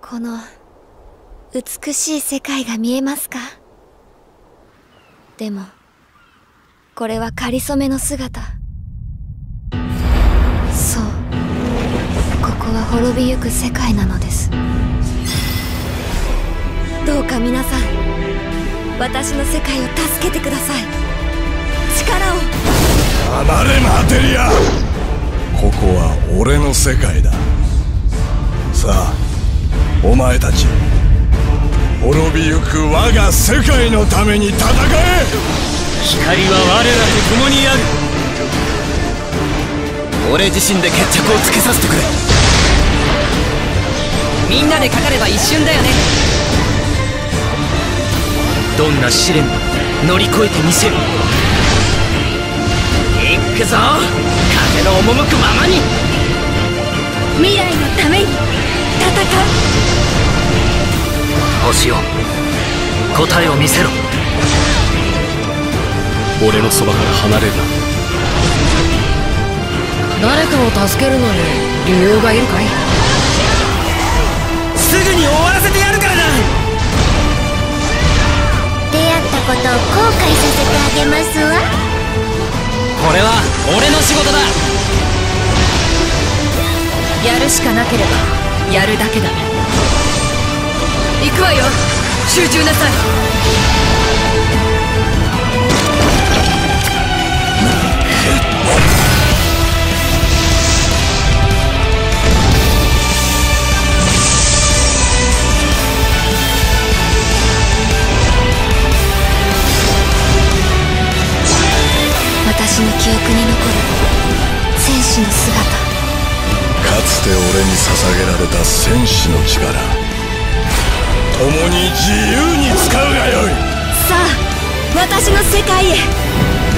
この美しい世界が見えますか？でもこれはかりそめの姿。そう、ここは滅びゆく世界なのです。どうか皆さん、私の世界を助けてください。力を。 離れマテリア。ここは俺の世界だ。さあお前たち、滅びゆく我が世界のために戦え。 光は我らと共にある。俺自身で決着をつけさせてくれ。 みんなでかかれば一瞬だよね。 どんな試練も乗り越えてみせる。行くぞ、風の赴くままに。 未来のために戦う。 星よ、答えを見せろ。俺のそばから離れるな。 誰かを助けるのに理由がいるかい？ すぐに終わらせてやるからな。 出会ったことを後悔させてあげますわ。 これは俺の仕事だ。 やるしかなければやるだけだ。行くわよ、集中なさい。 私の記憶に残る戦士の姿。 かつて俺に捧げられた戦士の力、共に自由に使うがよい。 さあ私の世界へ。